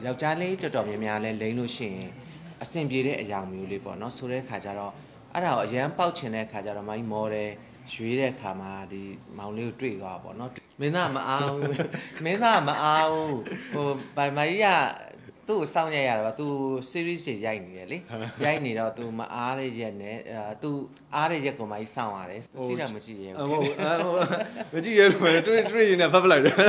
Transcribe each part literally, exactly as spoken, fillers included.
ယောက်ျားလေးတော်တော်များများလဲလိမ့်လို့ရှိရင်အဆင်ပြေတဲ့အရာမျိုးလေးပေါ့နော်ဆိုတဲ့ခါကျတော့အဲ့ဒါကိုအရန်ပေါက်ချင်တဲ့ခါကျတော့မိုင်းမော်တယ်ရွေးတဲ့ခါမှာဒီမောင်လေးကိုတွေ့သွားပေါ့နော်မင်းသားမအားဘူးမင်းသားမအားဘူးဟိုဗိုင်မိုင်းကသူ့ကိုစောင့်ရရတာသူ series တွေရိုက်နေတယ်လေရိုက်နေတော့သူမအားတဲ့ရက်နဲ့အဲသူအားတဲ့ရက်ကိုမိုင်းစောင့်ရတယ်ကြည့်တာမကြည့်ရဘူးဟုတ်မကြည့်ရလို့တွေ့တွေ့ရင်လည်းဖတ်ပလိုက်တယ်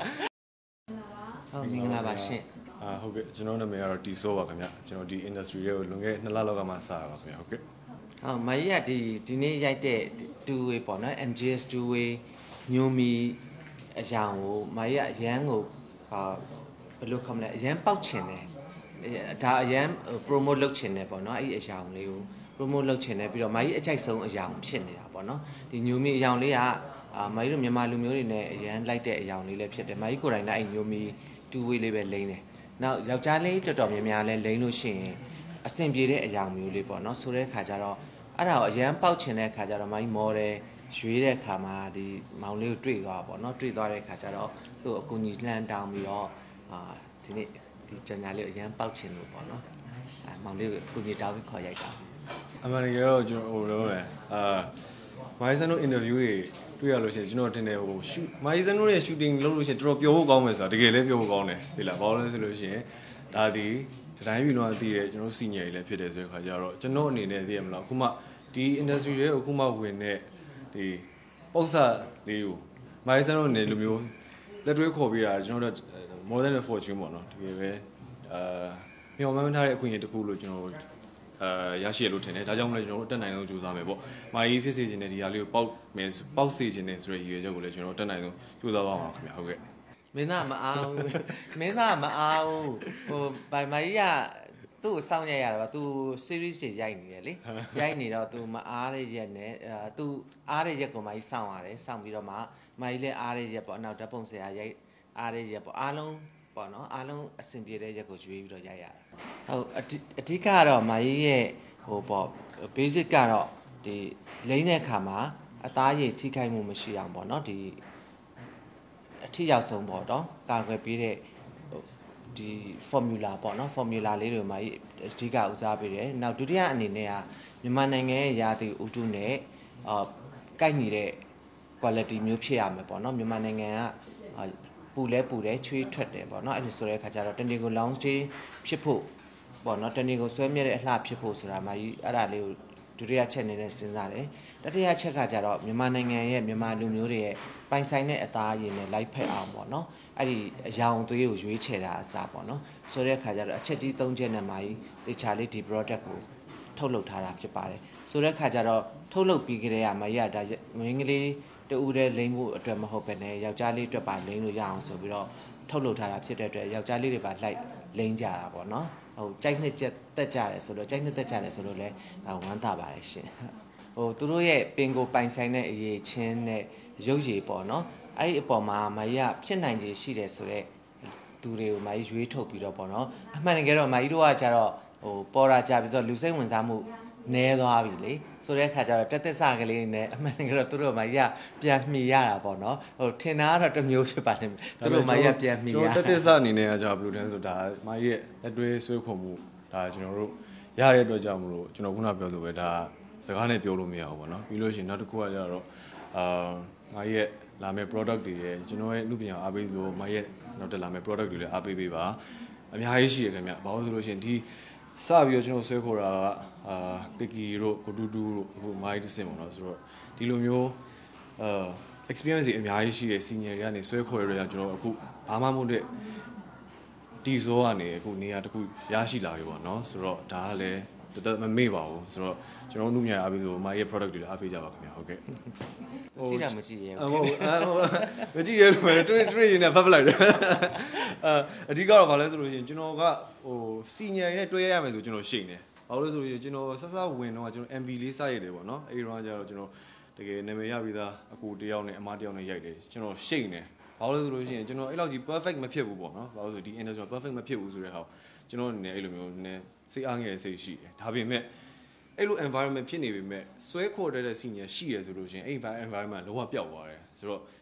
ဟုတ်မင်္ဂလာပါရှင်အာဟုတ်ကဲ့ကျွန်တော်နာမည်ကတော့တီဆိုးပါခင်ဗျကျွန်တော်ဒီ industry တွေကိုလွန်ခဲ့နှစ်လလောက်ကမှစရပါခင်ဗျဟုတ်ကဲ့ဟုတ်မိုင်းကဒီဒီနေ့ရိုက်တဲ့ two way ပေါ့နော် M J S two way ညိုမီအရာကိုမိုင်းကအရန်ကိုဟာဘယ်လိုခေါ်မလဲအရန်ပေါက်ချင်တယ်ဒါအရန် promote လုပ်ချင်တယ်ပေါ့နော်အဲ့ဒီအရာလေးကို promote လုပ်ချင်တယ်ပြီးတော့မိုင်းအကြိုက်ဆုံးအရာဖြစ်နေတာပေါ့နော်ဒီညိုမီအရာလေးကအာမိုင်းတို့မြန်မာလူမျိုးတွေနဲ့အရန်လိုက်တဲ့အရာလေးလည်းဖြစ်တယ်မိုင်းကိုယ်တိုင်လည်းအဲ့ညိုမီ two way လေးပဲလိမ့်တယ်နောက်ယောက်ျားလေးတော်တော်များများလဲလိမ့်လို့ရှိရင်အဆင်ပြေတဲ့အရာမျိုးလေးပေါ့နော်ဆိုတဲ့ခါကျတော့အဲ့ဒါကိုအရန်ပေါက်ချင်တဲ့ခါကျတော့မိုင်းမော်တယ်ရွေးတဲ့ခါမှာဒီမောင်လေးကိုတွေ့သွားပေါ့နော်တွေ့သွားတဲ့ခါကျတော့သူ့အကူကြီးလှမ်းတောင်းပြီးတော့အာဒီနေ့ဒီကြညာလေးကိုအရန်ပေါက်ချင်လို့ပေါ့နော်အဲမောင်လေးကိုအကူကြီးတောင်းပြီးခေါ်ရိုက်တာအမှန်တကယ်တော့ကျွန်တော်ဟိုတော့ပဲအာမိုင်းစန်တို့ interview တွေတွေ့ရလို့ရှိရင်ကျွန်တော်တင်တယ်ဟို shoot မိုင်းစန်တို့ရဲ့ shooting လုပ်လို့ရှိရင်တော်တော်ပျော်ဖို့ကောင်းမယ်ဆိုတာတကယ်လည်းပျော်ဖို့ကောင်းတယ်ဒီလားဘာလို့လဲဆိုလို့ရှိရင်ဒါဒီတိုင်းပြည်လုံးအသိရကျွန်တော် senior တွေလည်းဖြစ်တယ်ဆိုတဲ့ခါကျတော့ကျွန်တော်အနေနဲ့သိရမလားအခုမှဒီ industry တွေအခုမှဝင်တဲ့ဒီပုံစံလေးကိုမိုင်းစန်တို့နေလိုမျိုးလက်တွဲခေါ်ပြီးတာကျွန်တော်တို့ more than a fortune ပေါ့နော်တကယ်ပဲအာမျှော်မှန်းထားတဲ့အခွင့်အရေးတစ်ခုလို့ကျွန်တော်အာရရှိရလို့ထင်တယ်ဒါကြောင့်မလို့ကျွန်တော်တို့တက်နိုင်ဆုံးကြိုးစားမယ်ပေါ့မာကြီးဖြစ်စေခြင်းနဲ့ဒီဟာလေးကိုပေါက်မယ်ပေါက်စေခြင်းနဲ့ဆိုတဲ့ရည်ရွယ်ချက်ကိုလည်းကျွန်တော်တက်နိုင်ဆုံးကြိုးစားပါမှာခင်ဗျာဟုတ်ကဲ့မင်းသားမအားဘူးမင်းသားမအားဘူးဟိုဗိုင်မာကြီးကသူ့ကိုစောင့်ရရတာသူ series တွေရိုက်နေတယ်လေရိုက်နေတော့သူမအားတဲ့ရက်နဲ့အဲသူအားတဲ့ရက်ကိုမိုင်းစောင့်ရတယ်စောင့်ပြီးတော့မှမိုင်းလည်းအားတဲ့ရက်ပေါ့နောက်ဓာတ်ပုံဆရာရိုက်အားတဲ့ရက်ပေါ့အားလုံးပေါ့နော်အားလုံးအဆင်ပြေတဲ့ရက်ကိုရွေးပြီးတော့ရိုက်ရတယ်ဟုတ်အဓိကတော့မိုင်းရဲ့ဟိုပေါ့ basic ကတော့ဒီလိမ့်တဲ့အခါမှာအသားရည်ထိခိုက်မှုမရှိအောင်ပေါ့နော်ဒီအထီရောက်ဆုံးပေါ့နော်ကာကွယ်ပေးတဲ့ဒီ formula ပေါ့နော် formula လေးတွေမှာအဓိကဦးစားပေးတယ်နောက်ဒုတိယအနေနဲ့ကမြန်မာနိုင်ငံရဲ့ရာသီဥတုနဲ့အာကိုက်ညီတဲ့ quality မျိုးဖြစ်ရမယ်ပေါ့နော်မြန်မာနိုင်ငံကပူလဲပူတယ်ချွေးထွက်တယ်ပေါ့နော်အဲ့ဒီဆိုတဲ့အခါကျတော့တနေ့ကို long stay ဖြစ်ဖို့ပေါ့နော်တနေ့ကိုဆွဲမြဲတဲ့အလှဖြစ်ဖို့ဆိုတာမှကြီးအဲ့ဒါလေးကိုဒုတိယချက်အနေနဲ့စဉ်းစားတယ်တတိယချက်ကကျတော့မြန်မာနိုင်ငံရဲ့မြန်မာလူမျိုးတွေရဲ့ပိုင်ဆိုင်တဲ့အသားအရည်နဲ့လိုက်ဖက်အောင်ပေါ့နော်အဲ့ဒီအယောင်သွေးကိုရွေးချယ်တာအစားပေါ့နော်ဆိုတဲ့အခါကျတော့အချက်ကြီး၃ချက်နဲ့မှကြီးတေချာလေးဒီ product ကိုထုတ်လုပ်ထားတာဖြစ်ပါတယ်ဆိုတဲ့အခါကျတော့ထုတ်လုပ်ပြီးကြတဲ့ကမရဒါမင်းကလေးတူဦးတဲ့လိမ့်ဖို့အတွက်မဟုတ်ပဲねယောက်ျားလေးအတွက်ပါလိမ့်လို့ရအောင်ဆိုပြီးတော့ထုတ်လုပ်ထားတာဖြစ်တဲ့အတွက်ယောက်ျားလေးတွေပါလိုက်လိမ့်ကြတာပေါ့နော်ဟိုကြိုက်နှစ်ချက်တက်ကြတယ်ဆိုတော့ကြိုက်နှစ်တက်ကြတယ်ဆိုလို့လဲဝမ်းသာပါတယ်ရှင်ဟိုသူတို့ရဲ့ပင်ကိုပိုင်ဆိုင်တဲ့အရေးချင်းနဲ့ရုပ်ရည်ပေါ့နော်အဲ့ဒီအပေါ်မှာမရဖြစ်နိုင်ခြေရှိတယ်ဆိုတော့သူတွေကိုမကြီးရွေးထုတ်ပြီးတော့ပေါ့နော်အမှန်တကယ်တော့မကြီးတို့ကကြတော့ဟိုပေါ်တာကြပြီးတော့လူစိတ်ဝင်စားမှုနည်းသွားပြီလေဆိုတဲ့အခါကျတော့တက်တက်စကလေးနဲ့အမှန်တကယ်တော့သူတို့မကြီးပြန်မှီရတာပေါ့နော်ဟိုထင်တာကတော့တစ်မျိုးဖြစ်ပါတယ်သူတို့မကြီးပြန်မှီရတက်တက်စအနေနဲ့ကကြာဘလူးတန်းဆိုတာမကြီးရဲ့လက်တွဲဆွဲခုံမှုဒါကျွန်တော်တို့ရတဲ့အတွက်ကြောင့်မလို့ကျွန်တော်ခုနပြောသလိုပဲဒါစကားနဲ့ပြောလို့မရဘူးပေါ့နော်ပြီးလို့ရှိရင်နောက်တစ်ခုကကြတော့အာမကြီးရဲ့လာမယ့် product တွေရဲ့ကျွန်တော်ရဲ့လူပညာအားပေးလို့မရဲ့နောက်တက်လာမယ့် product တွေလည်းအားပေးပေးပါအများကြီးရှိရခင်ဗျဘာလို့ဆိုလို့ရှိရင်ဒီစပြီးတော့ကျွန်တော်ဆွဲခေါ်တာကအာတကီတို့ကိုတူတူတို့အခုမိုင်းတစ်စင်ပေါ့နော်ဆိုတော့ဒီလိုမျိုးအာ experience တွေအများကြီးရှိတဲ့ senior တွေကနေဆွဲခေါ်ရတဲ့ကျွန်တော်အခုဘာမှမဟုတ်တဲ့ဒီဇောကနေအခုနေရာတစ်ခုရရှိလာပြီပေါ့နော်ဆိုတော့ဒါကလည်းတတ်မမေ့ပါဘူးဆိုတော့ကျွန်တော်တို့ညအားပြီးလို့မိုင်းရဲ့ product တွေလည်းအားပေးကြပါခင်ဗျာဟုတ်ကဲ့ကြည့်တာမကြည့်ရဘူးဟုတ်မကြည့်ရလို့တွေ့တွေ့ရင်လည်းဖတ်ပလိုက်တယ်အာအဓိကတော့ဘာလဲဆိုလို့ရှိရင်ကျွန်တော်ကဟို senior တွေနဲ့တွေ့ရရမယ်ဆိုကျွန်တော်ရှိနေဘာလို့လဲဆိုလို့ရှိရင်ကျွန်တော်ဆက်ဆက်ဝင်တော့ကျွန်တော် M V လေးစရတယ်ပေါ့နော်အဲဒီတော့ကျတော့ကျွန်တော်တကယ်နာမည်ရပြီးသားအကူတယောက်နဲ့အမတယောက်နဲ့ရိုက်တယ်ကျွန်တော်ရှိနေဘာလို့လဲဆိုလို့ရှိရင်ကျွန်တော်အဲ့လောက်ကြီး perfect မဖြစ်ဘူးပေါ့နော်ဘာလို့ဆိုဒီ industry perfect မဖြစ်ဘူးဆိုတဲ့ဟာကျွန်တော်အနေနဲ့အဲ့လိုမျိုးနည်းစိတ်အားငယ်စိတ်ရှိတယ်ဒါပေမဲ့အဲ့လို environment ဖြစ်နေပေမဲ့ဆွဲခေါ်တဲ့ senior ရှိရဆိုလို့ရှိရင်အဲ့ environment လောကပျောက်သွားတယ်ဆိုတော့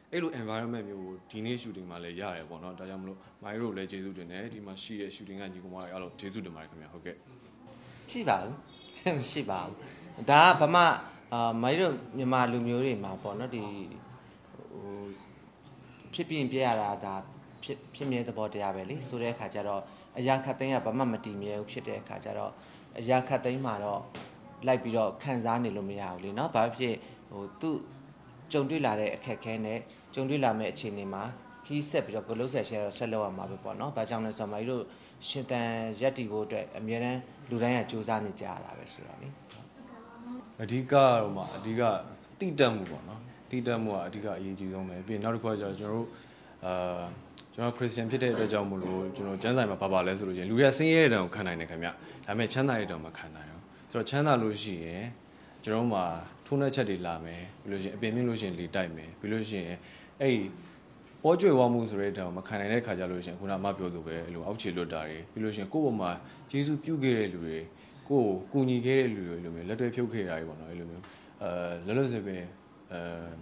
အဲ့လို environment မျိုးကိုဒီနေ့ shooting မှာလည်းရတယ်ပေါ့နော်ဒါကြောင့်မလို့မိုင်းတို့လည်းကျေးဇူးတင်တယ်ဒီမှာရှိတဲ့ shooting ကညီကောင်မတွေအားလုံးကျေးဇူးတင်ပါတယ်ခင်ဗျာဟုတ်ကဲ့ရှိပါဘူးမရှိပါဘူးဒါကဗမာအာမိုင်းတို့မြန်မာလူမျိုးတွေမှာပေါ့နော်ဒီဟိုဖြစ်ပြင်းပြရတာဒါဖြစ်ဖြစ်မြဲသဘောတရားပဲလေဆိုတဲ့အခါကျတော့အရာခတ်သိမ်းကဗမာမတည်မြဲဘူးဖြစ်တဲ့အခါကျတော့အရာခတ်သိမ်းမှာတော့လိုက်ပြီးတော့ခံစားနေလို့မရဘူးလေနော်ဘာဖြစ်ဟိုသူ့ကြုံတွေ့လာတဲ့အခက်အခဲနဲ့ကြုံတွေ့လာမဲ့အခြေအနေမှာခီးဆက်ပြီးတော့ကိုလုံးဆက်ရှယ်တော့ဆက်လောက်ရမှာပဲပေါ့နော်။ဘာကြောင့်လဲဆိုတော့မိုင်းတို့ရှင်တန်ရက်တီဖို့အတွက်အများတန်းလူတိုင်းကစူးစမ်းနေကြရတာပဲဆိုတော့လေ။အဓိကတော့မှအဓိကတိတက်မှုပေါ့နော်။တိတက်မှုကအဓိကအရေးကြီးဆုံးပဲ။ပြီးရင်နောက်တစ်ခုကကျတော့ကျွန်တော်တို့အာကျွန်တော်ခရစ်ယာန်ဖြစ်တဲ့အတွက်ကြောင့်မို့လို့ကျွန်တော်ကျမ်းစာမှာဘာပါလဲဆိုလို့ချင်းလူရဆင်းရဲတဲ့တောင်ခံနိုင်တယ်ခင်ဗျ။ဒါပေမဲ့ချမ်းသာတဲ့တောင်မခံနိုင်ဘူး။ဆိုတော့ချမ်းသာလို့ရှိရင်ကျွန်တော်မှာထုံးတဲ့ချက်တွေလာမယ်ပြီးလို့ရှိရင်အပင်မြင့်လို့ရှိရင်လေတိုက်မယ်ပြီးလို့ရှိရင်အဲ့ဒီပေါ်ကျွေဝမှုဆိုတဲ့တောင်မခံနိုင်တဲ့ခါကြလို့ရှိရင်ခုနအမပြောသူပဲအဲ့လိုအောက်ခြေလွတ်တာတွေပြီးလို့ရှိရင်ကိုယ့်ဘုံမှာဂျေစုပြုတ်ခဲ့တဲ့လူတွေကိုယ်ကူညီခဲ့တဲ့လူတွေလိုမျိုးလက်တွဲဖြုတ်ခဲ့တာတွေပေါ့နော်အဲ့လိုမျိုးအဲလောလောဆယ်ပဲအဲ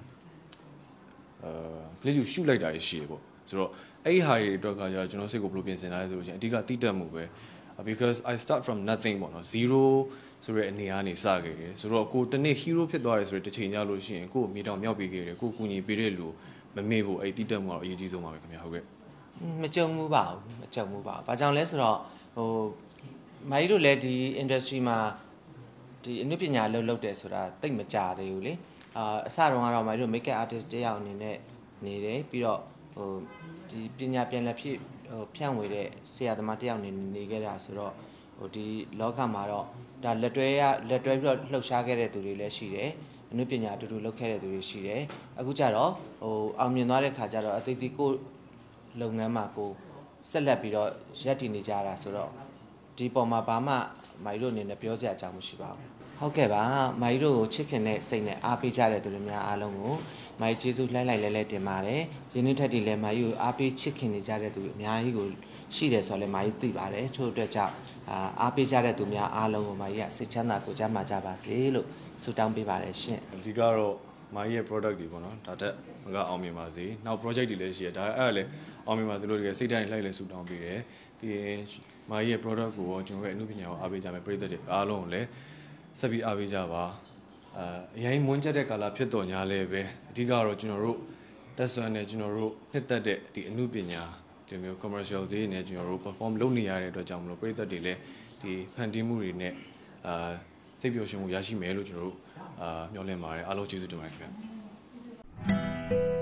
အဲလက်ယူရှုလိုက်တာရှိတယ်ပေါ့ဆိုတော့အဲ့ဒီဟာတွေအတွက်ကကျကျွန်တော်စိတ်ကိုဘယ်လိုပြင်ဆင်လာလဲဆိုလို့ရှိရင်အဓိကတိတက်မှုပဲ because I start from nothing ပေါ့နော် zero ဆိုတဲ့အနေအားနေစခဲ့တယ်ဆိုတော့ကိုတနေ့ hero ဖြစ်သွားတယ်ဆိုတဲ့တစ်ချိန်ကြလို့ရှိရင်ကိုမြေတောင်မြောက်ပေးခဲ့တယ်ကိုကူညီပေးတဲ့လူမမေ့ဖို့အဲ့တိတက်မှုကတော့အရေးကြီးဆုံးပါပဲခင်ဗျာဟုတ်ကဲ့မကြုံမှုပါဘူးမကြုံမှုပါဘူးဘာကြောင့်လဲဆိုတော့ဟိုမိုင်းတို့လည်းဒီ industry မှာဒီအနုပညာလုပ်လုပ်တယ်ဆိုတာတိတ်မကြသေးဘူးလေအာအစတုန်းကတော့မိုင်းတို့ makeup artist တယောက်အနေနဲ့နေတယ်ပြီးတော့ဟိုဒီပညာပြန်လက်ဖြစ်ဟိုဖြန့်ဝေတဲ့ဆရာသမားတယောက်နေနေခဲ့တာဆိုတော့ဟိုဒီလောကမှာတော့ဒါလက်တွဲရလက်တွဲပြီးတော့လှုပ်ရှားခဲ့တဲ့သူတွေလည်းရှိတယ်အနုပညာအတူတူလုပ်ခဲ့တဲ့သူတွေရှိတယ်အခုကျတော့ဟိုအောင်မြင်သွားတဲ့ခါကျတော့အသေးသေးကိုလုပ်ငန်းမှာကိုဆက်လက်ပြီးတော့ရပ်တည်နေကြတာဆိုတော့ဒီပေါ်မှာဘာမှမိုင်တို့အနေနဲ့ပြောစရာအကြောင်းမရှိပါဘူးဟုတ်ကဲ့ပါမိုင်တို့ကိုချစ်ခင်တဲ့စိတ်နဲ့အားပေးကြတဲ့သူတွေများအားလုံးကိုမိုင်ကျေးဇူးလှိုက်လိုက်လဲလဲတင်ပါတယ်ရင်းနှီးထက်တီလည်းမိုင်ကိုအားပေးချစ်ခင်နေကြတဲ့သူအများကြီးကိုရှိတယ်ဆိုတော့လည်းမိုင်သိပါတယ်ထို့အတွက်ကြောင့်အာအားပေးကြတဲ့သူများအားလုံးကိုမိုင်ကစိတ်ချမ်းသာကိုကြမှာကြပါစေလို့ဆုတောင်းပေးပါတယ်ရှင်အဓိကတော့မိုင်ရဲ့ product တွေပေါ့နော်ဒါတက်မကအောင်မြင်ပါစေနောက် project တွေလည်းရှိရဒါအဲ့ဒါလည်းအောင်မြင်ပါသလိုတကယ်စိတ်တိုင်းလိုက်လဲဆုတောင်းပေးတယ်ပြီးရင်မိုင်ရဲ့ product ကိုကျွန်တော်ရဲ့အမှုပညာကိုအားပေးကြမယ်ပရိသတ်တွေအားလုံးကိုလည်းဆက်ပြီးအားပေးကြပါအအရင်မွန်းကျက်တဲ့ကာလဖြစ်တော်ညာလဲပဲအဓိကတော့ကျွန်တော်တို့တက်ဆွမ်းနေကျွန်တော်တို့နှစ်သက်တဲ့ဒီအမှုပညာဒီမျိုး commercial တွေနဲ့ကျွန်တော်တို့ perform လုပ်နေရတဲ့အတွက်ကြောင့်မလို့ပရိသတ်တွေလည်းဒီဖန်တီးမှုတွေနဲ့အာစိတ်ပျော်ရွှင်မှုရရှိမယ်လို့ကျွန်တော်တို့အာမျှော်လင့်ပါတယ်အားလုံးကျေးဇူးတင်ပါတယ်ခင်ဗျာ